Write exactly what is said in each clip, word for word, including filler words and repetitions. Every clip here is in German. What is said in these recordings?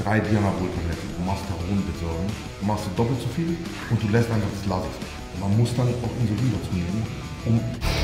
drei Dianabol-Tabletten und Masteron besorgen. Dann machst du doppelt so viel und du lässt einfach das Lasix. Man muss dann auch Insulin dazu nehmen, um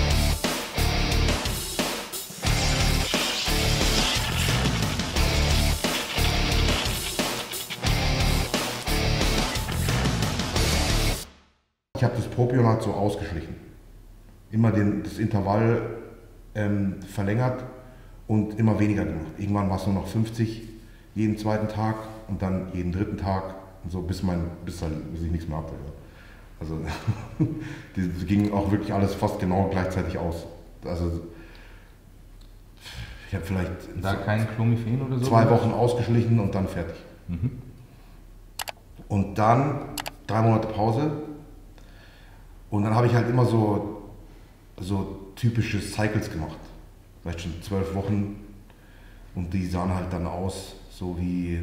ich habe das Propionat so ausgeschlichen. Immer den, das Intervall ähm, verlängert und immer weniger gemacht. Irgendwann war es nur noch fünfzig jeden zweiten Tag und dann jeden dritten Tag und so, bis, mein, bis, halt, bis ich nichts mehr hatte. Also die ging auch wirklich alles fast genau gleichzeitig aus. Also ich habe vielleicht da kein Clomiphen oder so? Zwei Wochen ausgeschlichen und dann fertig. Mhm. Und dann drei Monate Pause. Und dann habe ich halt immer so, so typische Cycles gemacht. Vielleicht schon zwölf Wochen. Und die sahen halt dann aus, so wie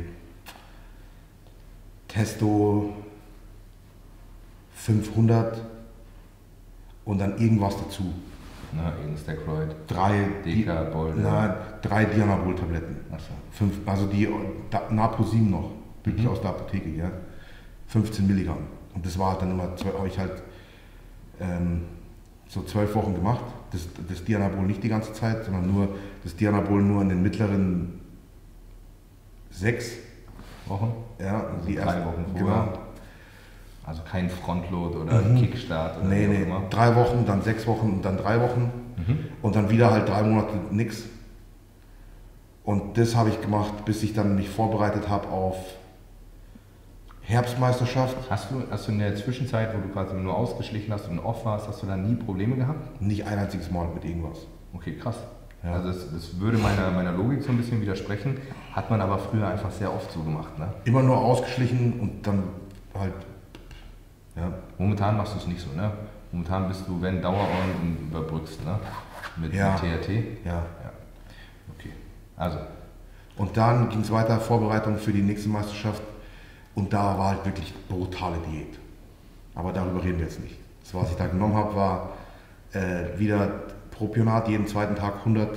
Testo fünfhundert und dann irgendwas dazu. Na, irgendein Steroid. Drei, Decabol. Na, drei Dianabol-Tabletten. Achso. Fünf, also die Naprosim noch, wirklich Mhm. aus der Apotheke, ja. fünfzehn Milligramm. Und das war halt dann immer, habe ich halt ähm, so zwölf Wochen gemacht. Das, das Dianabol nicht die ganze Zeit, sondern nur das Dianabol nur in den mittleren sechs Wochen? Ja, Also die drei ersten, Wochen vorher. Genau. Also kein Frontload oder Mhm. Kickstart oder Nee, wie auch nee, immer. drei Wochen, dann sechs Wochen und dann drei Wochen Mhm. und dann wieder halt drei Monate nix. Und das habe ich gemacht, bis ich dann mich vorbereitet habe auf Herbstmeisterschaft. Hast du, hast du in der Zwischenzeit, wo du quasi nur ausgeschlichen hast und off warst, hast du da nie Probleme gehabt? Nicht ein einziges Mal mit irgendwas. Okay, krass. Ja. Also das, das würde meiner, meiner Logik so ein bisschen widersprechen, hat man aber früher einfach sehr oft so gemacht. Ne? Immer nur ausgeschlichen und dann halt, ja. Momentan machst du es nicht so, ne? Momentan bist du, wenn, Dauer und überbrückst, ne? Mit, Ja. mit T R T. Ja. Ja. Okay. Also. Und dann ging es weiter, Vorbereitung für die nächste Meisterschaft. Und da war halt wirklich brutale Diät. Aber darüber reden wir jetzt nicht. Das, was ich da genommen habe, war äh, wieder Propionat, jeden zweiten Tag hundert.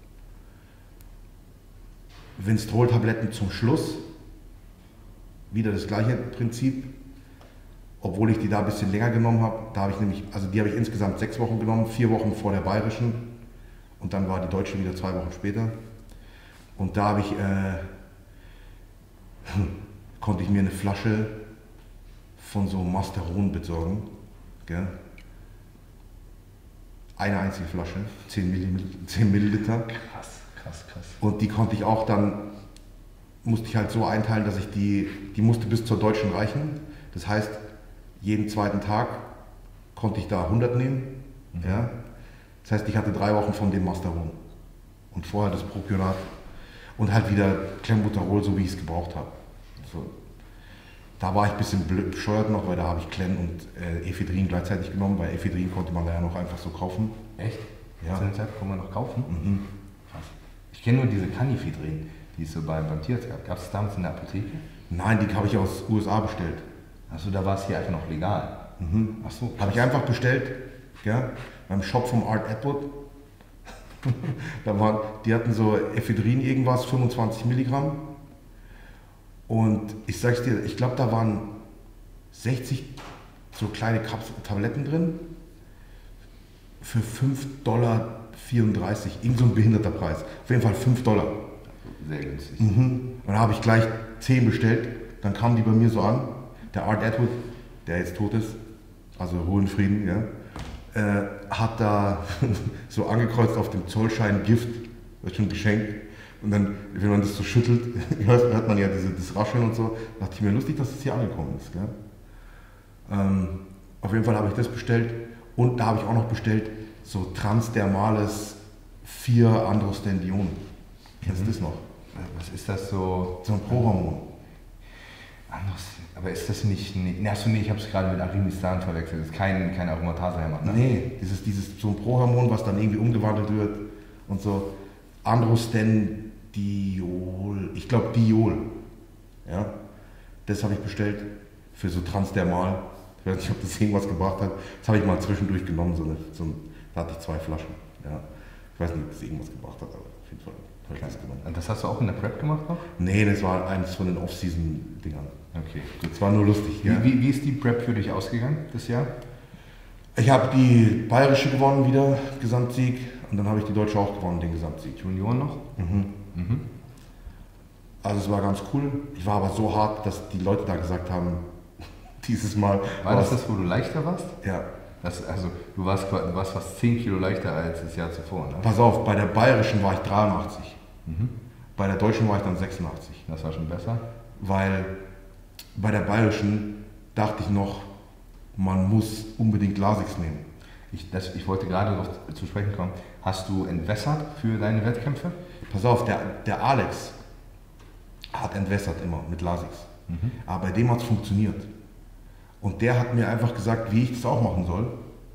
Winstrol-Tabletten zum Schluss. Wieder das gleiche Prinzip. Obwohl ich die da ein bisschen länger genommen habe. Da habe ich nämlich, also die habe ich insgesamt sechs Wochen genommen, vier Wochen vor der bayerischen. Und dann war die deutsche wieder zwei Wochen später. Und da habe ich, äh, konnte ich mir eine Flasche von so Masteron besorgen. Gell? Eine einzige Flasche, zehn Milliliter. Krass, krass, krass. Und die konnte ich auch dann, musste ich halt so einteilen, dass ich die, die musste bis zur deutschen reichen. Das heißt, jeden zweiten Tag konnte ich da hundert nehmen. Mhm. Ja? Das heißt, ich hatte drei Wochen von dem Masteron. Und vorher das Propionat. Und halt wieder Clenbuterol, so wie ich es gebraucht habe. So. Da war ich ein bisschen blöd, bescheuert noch, weil da habe ich Clen und äh, Ephedrin gleichzeitig genommen. Bei Ephedrin konnte man da ja noch einfach so kaufen. Echt? Ja. Zu der Zeit kann man noch kaufen? Mhm. Krass. Ich kenne nur diese Canifedrin, die es so beim, beim Tierarzt gab. Gab es damals in der Apotheke? Nein, die habe ich aus U S A bestellt. Achso, da war es hier einfach noch legal. Mhm. Achso. Habe ich einfach bestellt, ja, beim Shop vom Art Atwood. Da waren, die hatten so Ephedrin irgendwas, fünfundzwanzig Milligramm. Und ich sag's dir, ich glaube, da waren sechzig so kleine Kaps Tabletten drin für fünf Dollar vierunddreißig, irgend so ein behinderter Preis. Auf jeden Fall fünf Dollar. Sehr günstig. Mhm. Und dann habe ich gleich zehn bestellt, dann kamen die bei mir so an. Der Art Atwood, der jetzt tot ist, also Ruhe in Frieden, ja, äh, hat da so angekreuzt auf dem Zollschein Gift, das ist schon geschenkt. Und dann, wenn man das so schüttelt, hört man ja diese, das Rascheln und so. Da dachte ich mir, lustig, dass das hier angekommen ist. Gell? Ähm, auf jeden Fall habe ich das bestellt und da habe ich auch noch bestellt so transdermales vier Androstendion. Kennst du das noch? Was ist das so? So ein Prohormon. Anders. Aber ist das nicht. Nee, achso, nee, ich habe es gerade mit Arimistan verwechselt. Das ist kein, kein Aromatase-Hämmer, ne? Nee, dieses, dieses so ein Prohormon, was dann irgendwie umgewandelt wird und so. Androstendiol, ich glaube Diol. Ja, das habe ich bestellt für so transdermal. Ich weiß nicht, ob das irgendwas gebracht hat. Das habe ich mal zwischendurch genommen, so eine, so ein, da hatte ich zwei Flaschen. Ja. Ich weiß nicht, ob das irgendwas gebracht hat, aber auf jeden Fall. habe ich das genommen. Und das hast du auch in der Prep gemacht noch? Nee, das war eines von den Off-Season-Dingern. Okay. Das war nur lustig. Ja. Wie, wie, wie ist die Prep für dich ausgegangen das Jahr? Ich habe die bayerische gewonnen wieder, Gesamtsieg. Und dann habe ich die deutsche auch gewonnen, den Gesamtsieg. Junioren noch? Mhm. Mhm. Also es war ganz cool. Ich war aber so hart, dass die Leute da gesagt haben, dieses Mal... War das das, wo du leichter warst? Ja. Das, also du warst, du warst fast zehn Kilo leichter als das Jahr zuvor, ne? Pass auf, bei der bayerischen war ich dreiundachtzig. Mhm. Bei der deutschen war ich dann sechsundachtzig. Das war schon besser. Weil bei der bayerischen dachte ich noch, man muss unbedingt Lasix nehmen. Ich, das, ich wollte gerade noch zu sprechen kommen. Hast du entwässert für deine Wettkämpfe? Pass auf, der, der Alex hat entwässert immer mit Lasix. Mhm. Aber bei dem hat es funktioniert. Und der hat mir einfach gesagt, wie ich das auch machen soll.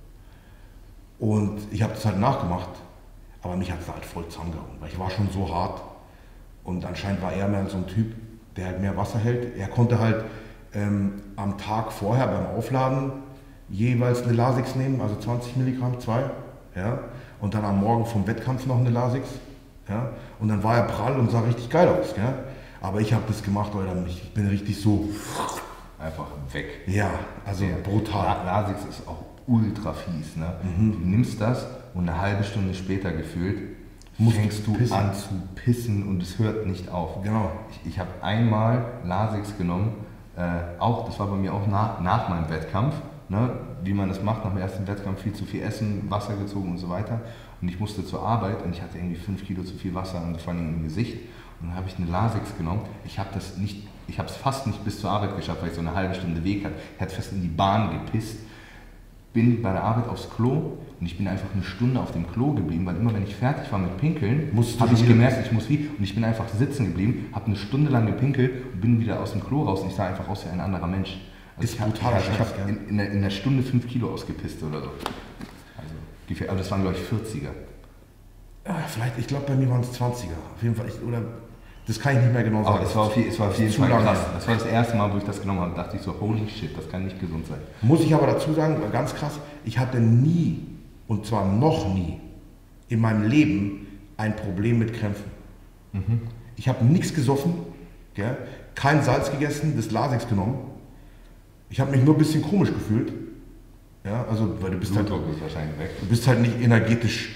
Und ich habe das halt nachgemacht. Aber mich hat es halt voll zusammengehauen, weil ich war schon so hart. Und anscheinend war er mehr so ein Typ, der halt mehr Wasser hält. Er konnte halt ähm, am Tag vorher beim Aufladen jeweils eine Lasix nehmen, also zwanzig Milligramm, zwei. Ja? Und dann am Morgen vom Wettkampf noch eine Lasix. Ja? Und dann war er prall und sah richtig geil aus. Gell? Aber ich habe das gemacht, Leute, ich bin richtig so... Einfach weg. Ja, also ja. brutal. Lasix ist auch ultra fies. Ne? Mhm. Du nimmst das und eine halbe Stunde später gefühlt Musst fängst du pissen. an zu pissen und es hört nicht auf. Genau. Ich, ich habe einmal Lasix genommen, äh, auch, das war bei mir auch nach, nach meinem Wettkampf, ne? Wie man das macht, nach dem ersten Wettkampf viel zu viel essen, Wasser gezogen und so weiter. Und ich musste zur Arbeit und ich hatte irgendwie fünf Kilo zu viel Wasser und vor allem im Gesicht. Und dann habe ich eine Lasix genommen. Ich habe das nicht, ich habe es fast nicht bis zur Arbeit geschafft, weil ich so eine halbe Stunde Weg hatte. Ich hatte fast in die Bahn gepisst. Bin bei der Arbeit aufs Klo und ich bin einfach eine Stunde auf dem Klo geblieben, weil immer wenn ich fertig war mit Pinkeln, habe ich gemerkt, ich muss wie, und ich bin einfach sitzen geblieben, habe eine Stunde lang gepinkelt und bin wieder aus dem Klo raus und ich sah einfach aus wie ein anderer Mensch. Also ich habe ich hab in, in, in einer Stunde fünf Kilo ausgepisst oder so. Also, aber das waren glaube ich vierziger. Ja, vielleicht, ich glaube bei mir waren es zwanziger. Auf jeden Fall, ich, oder das kann ich nicht mehr genau sagen. Aber es war auf, es war auf jeden Fall krass. Das war das erste Mal, wo ich das genommen habe, dachte ich so, holy shit, das kann nicht gesund sein. Muss ich aber dazu sagen, ganz krass, ich hatte nie, und zwar noch nie, in meinem Leben ein Problem mit Krämpfen. Mhm. Ich habe nichts gesoffen, gell? Kein Salz gegessen, das Lasix genommen. Ich habe mich nur ein bisschen komisch gefühlt. Ja, also, weil du bist halt, ist wahrscheinlich weg. Du bist halt nicht energetisch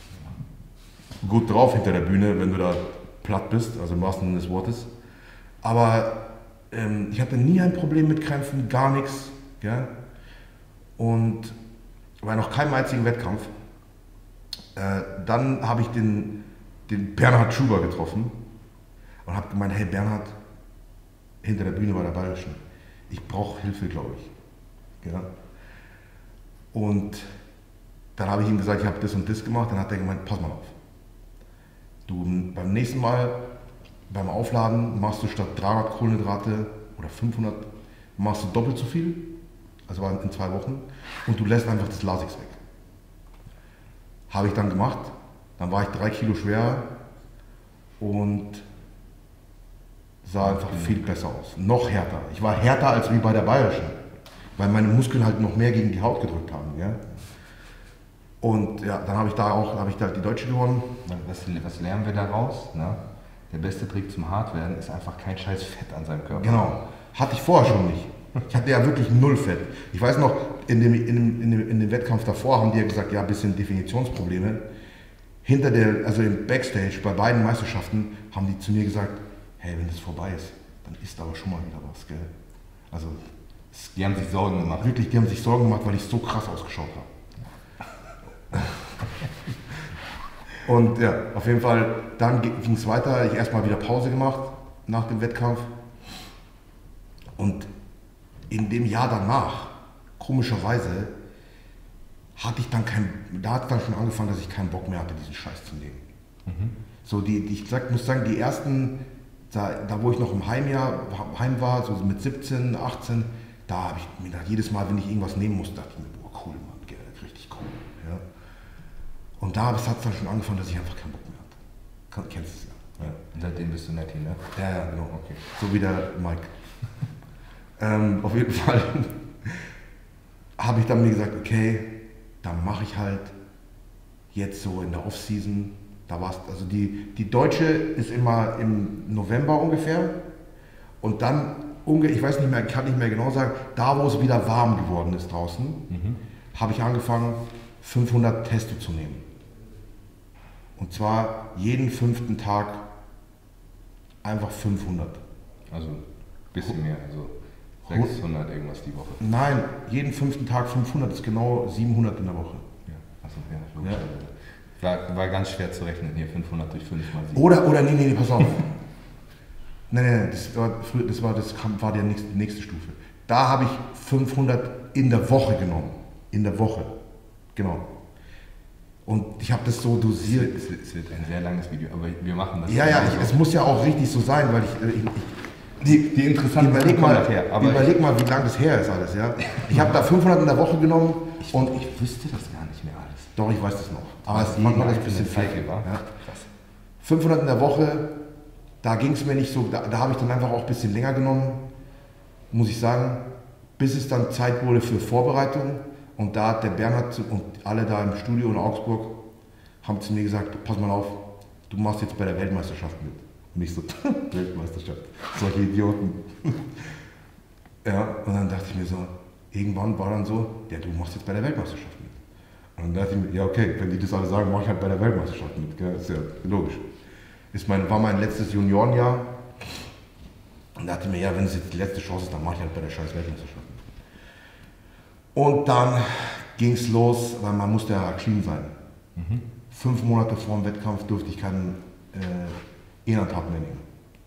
gut drauf hinter der Bühne, wenn du da platt bist, also im wahrsten Sinne des Wortes. Aber ähm, ich hatte nie ein Problem mit Krämpfen, gar nichts. Ja? Und bei noch keinem einzigen Wettkampf. Äh, dann habe ich den, den Bernhard Schuber getroffen und habe gemeint, hey Bernhard, hinter der Bühne bei der Bayerischen, ich brauche Hilfe, glaube ich. Ja? Und dann habe ich ihm gesagt, ich habe das und das gemacht. Dann hat er gemeint, pass mal auf. Du, beim nächsten Mal beim Aufladen machst du statt dreihundert Kohlenhydrate oder fünfhundert, machst du doppelt so viel, also in zwei Wochen, und du lässt einfach das Lasix weg. Habe ich dann gemacht, dann war ich drei Kilo schwerer und sah einfach viel besser aus. Noch härter. Ich war härter als wie bei der Bayerischen, weil meine Muskeln halt noch mehr gegen die Haut gedrückt haben. Ja? Und ja, dann habe ich da auch habe ich da die Deutsche gewonnen. Was, was lernen wir daraus? Ne? Der beste Trick zum Hartwerden ist einfach kein scheiß Fett an seinem Körper. Genau. Hatte ich vorher schon nicht. Ich hatte ja wirklich null Fett. Ich weiß noch, in dem, in dem, in dem, in dem Wettkampf davor haben die ja gesagt, ja, ein bisschen Definitionsprobleme. Hinter der, also im Backstage bei beiden Meisterschaften haben die zu mir gesagt, hey, wenn das vorbei ist, dann isst aber schon mal wieder was, gell? Also, die haben sich Sorgen gemacht. Wirklich, die haben sich Sorgen gemacht, weil ich so krass ausgeschaut habe. Und ja, auf jeden Fall, dann ging es weiter. Ich erstmal wieder Pause gemacht nach dem Wettkampf. Und in dem Jahr danach, komischerweise, hatte ich dann kein, da hat es dann schon angefangen, dass ich keinen Bock mehr hatte, diesen Scheiß zu nehmen. Mhm. So die, die, ich sag, muss sagen, die ersten, da, da wo ich noch im Heimjahr heim war, so mit siebzehn, achtzehn, da habe ich mir gedacht, jedes Mal, wenn ich irgendwas nehmen musste, dachte ich mir, boah, cool, Mann, richtig cool. Ja. Und da hat es dann schon angefangen, dass ich einfach keinen Bock mehr hatte. Kennst du es ja. Ja. Und seitdem bist du nett hier, ne? Ja, ja, genau. Okay. So wie der Mike. ähm, auf jeden Fall habe ich dann mir gesagt, okay, dann mache ich halt jetzt so in der Off-Season Da war's, also die, die deutsche ist immer im November ungefähr und dann, ich weiß nicht mehr, kann nicht mehr genau sagen, da wo es wieder warm geworden ist draußen, mhm. habe ich angefangen fünfhundert Testo zu nehmen. Und zwar jeden fünften Tag einfach fünfhundert. Also ein bisschen mehr, also sechshundert irgendwas die Woche. Nein, jeden fünften Tag fünfhundert ist genau siebenhundert in der Woche. Ja, achso, ja, logisch. Ja. War, war ganz schwer zu rechnen hier, fünfhundert durch fünf mal sieben. Oder, oder, nee, nee, nee, pass auf. Nein, nein, das war, das war, das war die nächste, nächste Stufe. Da habe ich fünfhundert in der Woche genommen. In der Woche. Genau. Und ich habe das so dosiert. Es, es wird ein sehr langes Video, aber wir machen das. Ja, ja, ich, es muss ja auch richtig so sein, weil ich. ich, ich die, die interessante überleg mal, her, aber überleg mal, wie lange das her ist alles, ja. Ich habe da fünfhundert in der Woche genommen ich, und ich wüsste das gar nicht mehr alles. Doch, ich weiß das noch. Aber es manchmal ist ein bisschen feige, war. Ja. Krass. fünfhundert in der Woche, da ging es mir nicht so, da, da habe ich dann einfach auch ein bisschen länger genommen, muss ich sagen, bis es dann Zeit wurde für Vorbereitung. Und da hat der Bernhard und alle da im Studio in Augsburg haben zu mir gesagt, pass mal auf, du machst jetzt bei der Weltmeisterschaft mit. Und ich so, Weltmeisterschaft, solche Idioten. Ja, und dann dachte ich mir so, irgendwann war dann so, ja, du machst jetzt bei der Weltmeisterschaft mit. Und dann dachte ich mir, ja okay, wenn die das alle sagen, mache ich halt bei der Weltmeisterschaft mit. Gell? Ist ja logisch. Ist mein, war mein letztes Juniorenjahr. Und dachte ich mir, ja, wenn es jetzt die letzte Chance ist, dann mache ich halt bei der scheiß Weltmeisterschaft mit. Und dann ging es los, weil man musste ja clean sein. Mhm. Fünf Monate vor dem Wettkampf durfte ich keinen äh, E-Natab mehr nehmen.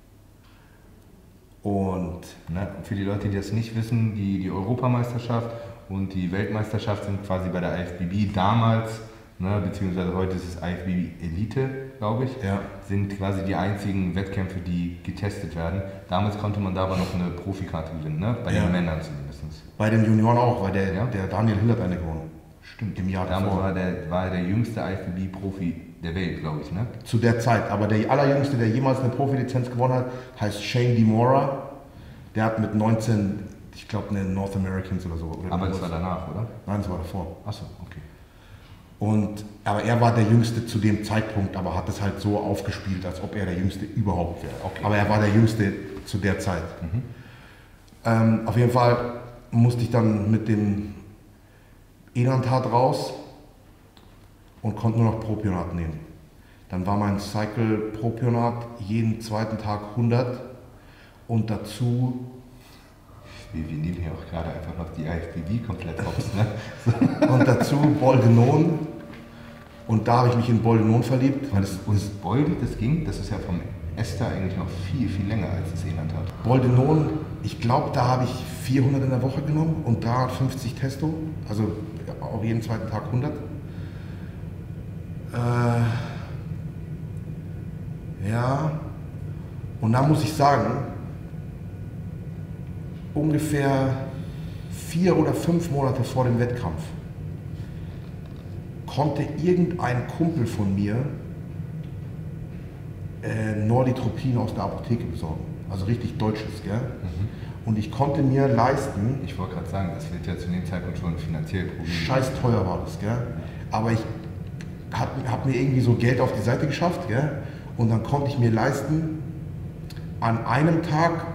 Und Na, für die Leute, die das nicht wissen, die, die Europameisterschaft und die Weltmeisterschaft sind quasi bei der I F B B damals, ne, beziehungsweise heute ist es I F B B Elite, glaube ich, ja. sind quasi die einzigen Wettkämpfe, die getestet werden. Damals konnte man da aber noch eine Profikarte gewinnen, ne? Bei ja. den Männern zumindest. Bei den Junioren auch, weil der, ja? der Daniel Hill hat eine gewonnen. Stimmt, im Jahr damals war der, war der jüngste I F B B-Profi der Welt, glaube ich, ne? Zu der Zeit, aber der allerjüngste, der jemals eine Profilizenz gewonnen hat, heißt Shane DeMora. Der hat mit neunzehn, ich glaube, eine North Americans oder so. Oder aber das war danach, oder? Nein, das war davor. Achso, okay. Und, aber er war der Jüngste zu dem Zeitpunkt, aber hat es halt so aufgespielt, als ob er der Jüngste überhaupt wäre. Okay. Aber er war der Jüngste zu der Zeit. Mhm. Ähm, auf jeden Fall musste ich dann mit dem Enantat raus und konnte nur noch Propionat nehmen. Dann war mein Cycle Propionat jeden zweiten Tag hundert und dazu... Wir, wir nehmen hier auch gerade einfach noch die I F B B komplett raus. Ne? Und dazu Boldenon. Und da habe ich mich in Boldenon verliebt. Weil das, und Bolde, das ging, das ist ja vom Ester eigentlich noch viel, viel länger als das Enantat. Boldenon, ich glaube, da habe ich vierhundert in der Woche genommen und dreihundertfünfzig Testo. Also auch jeden zweiten Tag hundert. Äh, ja, und da muss ich sagen, ungefähr vier oder fünf Monate vor dem Wettkampf konnte irgendein Kumpel von mir äh, Norditropin aus der Apotheke besorgen. Also richtig deutsches, gell? Mhm. Und ich konnte mir leisten... Ich wollte gerade sagen, das wird ja zu dem Zeitpunkt schon finanziell Problem. Scheiß teuer war das, gell? Aber ich habe mir irgendwie so Geld auf die Seite geschafft, gell? Und dann konnte ich mir leisten, an einem Tag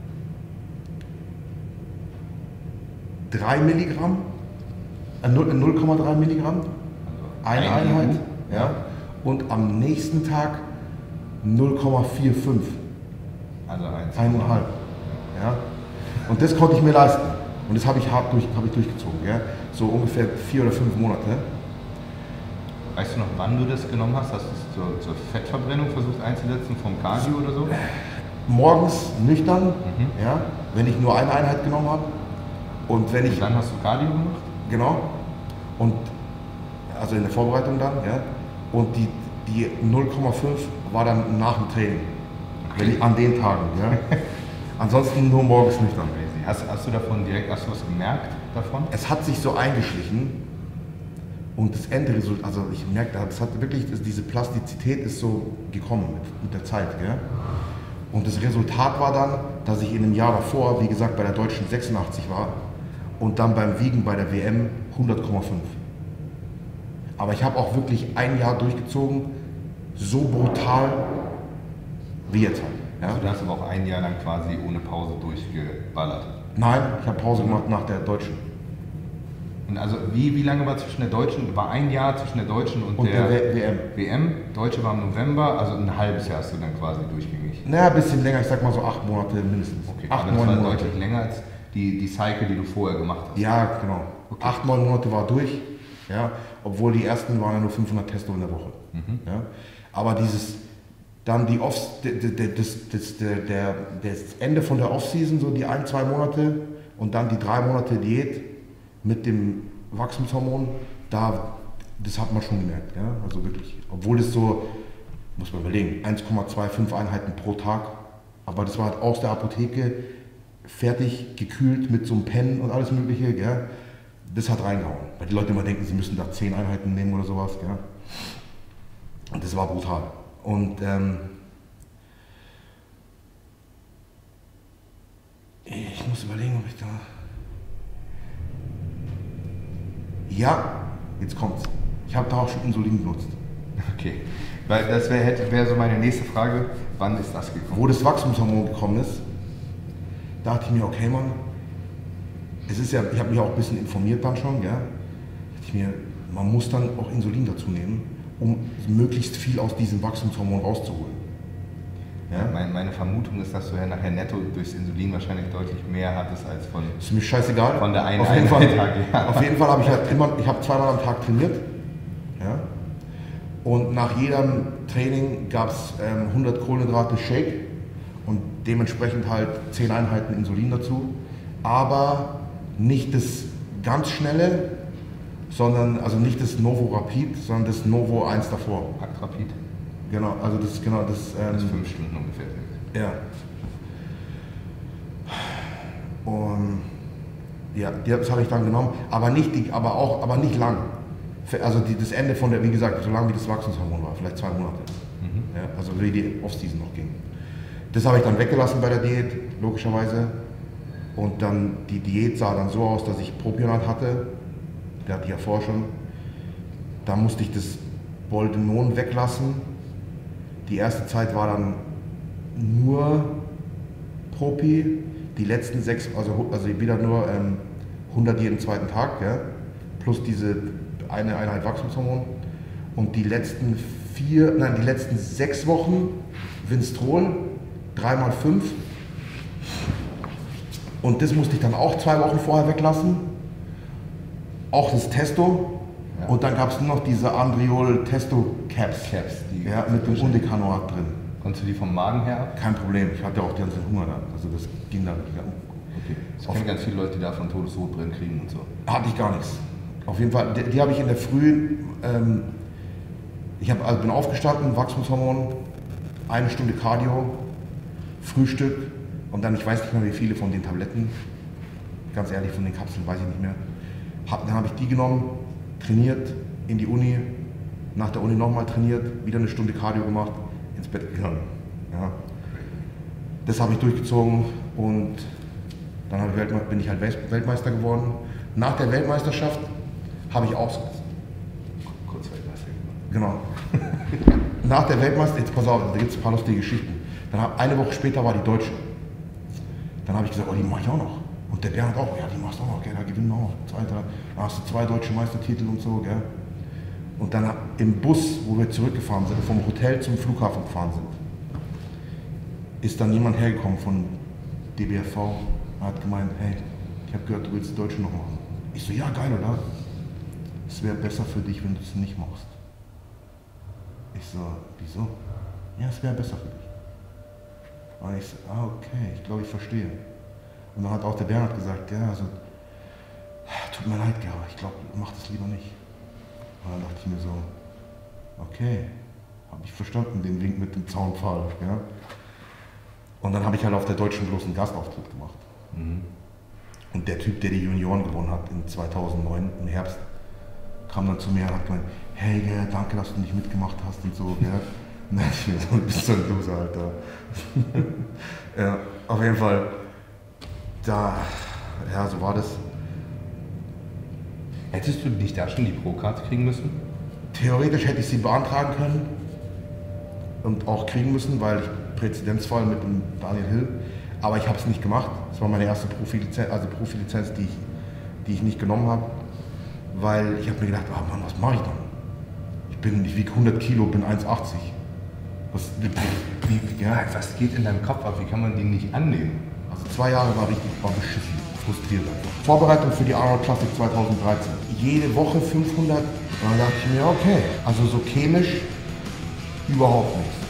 drei Milligramm, äh null Komma drei Milligramm, eine Einheit, ja, und am nächsten Tag null Komma fünfundvierzig. Also eins. Eineinhalb. Ja. Und das konnte ich mir leisten. Und das habe ich hart durch, hab ich durchgezogen. Ja. So ungefähr vier oder fünf Monate. Weißt du noch, wann du das genommen hast? Hast du es zur, zur Fettverbrennung versucht einzusetzen, vom Cardio oder so? Morgens nüchtern, mhm. ja, wenn ich nur eine Einheit genommen habe. Und wenn ich. Und dann hast du Cardio gemacht? Genau. Und also in der Vorbereitung dann, ja. Und die, die null Komma fünf war dann nach dem Training. Okay. Wenn ich, an den Tagen, ja. Ansonsten nur morgens nüchtern. Hast, hast du davon direkt, hast du was gemerkt davon? Es hat sich so eingeschlichen und das Endresultat, also ich merke, das hat wirklich, diese Plastizität ist so gekommen mit, mit der Zeit, gell? Und das Resultat war dann, dass ich in einem Jahr davor, wie gesagt, bei der Deutschen sechsundachtzig war und dann beim Wiegen bei der W M hundert Komma fünf. Aber ich habe auch wirklich ein Jahr durchgezogen, so brutal wie jetzt halt. Ja? Also du hast aber auch ein Jahr lang quasi ohne Pause durchgeballert. Nein, ich habe Pause gemacht nach der Deutschen. Und also wie, wie lange war zwischen der Deutschen, war ein Jahr zwischen der Deutschen und, Und der, der W M. W M? Deutsche war im November, also ein halbes Jahr hast du dann quasi durchgängig. Naja, ein bisschen länger, ich sag mal so acht Monate mindestens. Okay, acht, aber das neun war Monate. deutlich länger als die, die Cycle, die du vorher gemacht hast. Ja, genau. Okay. Acht, neun Monate war durch, ja, obwohl die ersten waren ja nur fünfhundert Testo in der Woche. Mhm. Ja. Aber dieses, dann die Off, das, das, das, der, das Ende von der Off-Season, so die ein, zwei Monate und dann die drei Monate Diät mit dem Wachstumshormon, da, das hat man schon gemerkt, ja, also wirklich. Obwohl es so, muss man überlegen, eins Komma fünfundzwanzig Einheiten pro Tag, aber das war halt aus der Apotheke, fertig, gekühlt mit so einem Pen und alles mögliche, gell? Das hat reingehauen. Weil die Leute immer denken, sie müssen da zehn Einheiten nehmen oder sowas. Gell? Und das war brutal. Und ähm, ich muss überlegen, ob ich da... Ja, jetzt kommt's. Ich habe da auch schon Insulin benutzt. Okay, weil das wäre wär so meine nächste Frage, wann ist das gekommen? Wo das Wachstumshormon gekommen ist, dachte ich mir, okay Mann, es ist ja, ich habe mich auch ein bisschen informiert dann schon, ja, dachte ich mir, man muss dann auch Insulin dazu nehmen, um möglichst viel aus diesem Wachstumshormon rauszuholen. Ja? Meine, meine Vermutung ist, dass du ja nachher netto durchs Insulin wahrscheinlich deutlich mehr hattest als von, ist mir scheißegal. von der einen auf jeden Fall, Tag. Ja. Auf jeden Fall habe ich halt immer, ich habe zweimal am Tag trainiert, ja, und nach jedem Training gab es ähm, hundert Kohlenhydrate Shake und dementsprechend halt zehn Einheiten Insulin dazu, aber nicht das ganz schnelle, sondern also nicht das Novo Rapid, sondern das Novo eins davor. Akt Rapid? Genau, also das genau das. Ähm, das ist fünf Stunden ungefähr. Ja. Und ja, das habe ich dann genommen, aber nicht, die, aber auch, aber nicht lang. Also die, das Ende von der, wie gesagt, so lange wie das Wachstumshormon war, vielleicht zwei Monate. Mhm. Ja, also wie die Off-Season noch ging. Das habe ich dann weggelassen bei der Diät, logischerweise. Und dann, die Diät sah dann so aus, dass ich Propionat hatte. Der hatte ich ja vorher schon. Da musste ich das Boldenon weglassen. Die erste Zeit war dann nur Propi. Die letzten sechs, also, also wieder nur ähm, hundert jeden zweiten Tag, gell? Plus diese eine Einheit Wachstumshormon. Und die letzten vier, nein, die letzten sechs Wochen Winstrol, drei mal fünf. Und das musste ich dann auch zwei Wochen vorher weglassen. Auch das Testo. Ja. Und dann gab es nur noch diese Andriol Testo Caps. Caps, die ja, mit dem Undecanoat drin. Konntest du die vom Magen her ab? Kein Problem, ich hatte auch die ganze Hunger dann. Also das ging dann. Okay. Ich kenne ganz viele Leute, die davon Todesrot drin kriegen und so. Hatte ich gar nichts. Auf jeden Fall, die, die habe ich in der Früh, ähm, ich hab, also bin aufgestanden, Wachstumshormon, eine Stunde Cardio, Frühstück und dann, ich weiß nicht mehr wie viele von den Tabletten, ganz ehrlich, von den Kapseln weiß ich nicht mehr. Hab, dann habe ich die genommen, trainiert, in die Uni, nach der Uni nochmal trainiert, wieder eine Stunde Cardio gemacht, ins Bett gegangen. Ja. Das habe ich durchgezogen und dann habe ich Weltme bin ich halt Weltmeister geworden. Nach der Weltmeisterschaft habe ich auch so. Kurz Weltmeister Genau. Nach der Weltmeister, jetzt pass auf, da gibt es ein paar lustige Geschichten. Dann hab, eine Woche später war die Deutsche. Dann habe ich gesagt, oh, die mache ich auch noch. Und der Bernhard auch, ja, die machst du auch noch, gell, da gewinnen wir auch noch. Zweiter, da hast du zwei deutsche Meistertitel und so, gell. Und dann im Bus, wo wir zurückgefahren sind, vom Hotel zum Flughafen gefahren sind, ist dann jemand hergekommen von D B F V und hat gemeint, hey, ich habe gehört, du willst die Deutsche noch machen. Ich so, ja, geil, oder? Es wäre besser für dich, wenn du es nicht machst. Ich so, wieso? Ja, es wäre besser für dich. Und ich so, ah, okay, ich glaube, ich verstehe. Und dann hat auch der Bernhard gesagt, ja, also, tut mir leid, Gerhard, ich glaube, mach das lieber nicht. Und dann dachte ich mir so, okay, habe ich verstanden, den Wink mit dem Zaunpfahl. Ja? Und dann habe ich halt auf der Deutschen bloß einen Gastauftritt gemacht. Mhm. Und der Typ, der die Junioren gewonnen hat in zweitausendneun, im Herbst, kam dann zu mir und hat gemeint, hey, Gerhard, danke, dass du nicht mitgemacht hast und so. Gell? Und dann dachte ich mir so, du bist so ein Loser, Alter. Ja, auf jeden Fall, da, ja, so war das. Hättest du nicht da schon die Pro-Card kriegen müssen? Theoretisch hätte ich sie beantragen können, und auch kriegen müssen, weil ich Präzedenzfall mit dem Daniel Hill, aber ich habe es nicht gemacht. Das war meine erste Profilizenz, also Profilizenz, die ich, die ich nicht genommen habe, weil ich habe mir gedacht, oh Mann, was mache ich dann? Ich bin, ich wiege hundert Kilo, bin eins achtzig. Was, wie, wie, ja. Was geht in deinem Kopf ab? Wie kann man den nicht annehmen? Also zwei Jahre war richtig, war beschissen, frustriert einfach. Vorbereitung für die Arnold Classic zweitausenddreizehn. Jede Woche fünfhundert. Und dann dachte ich mir, okay, also so chemisch überhaupt nichts.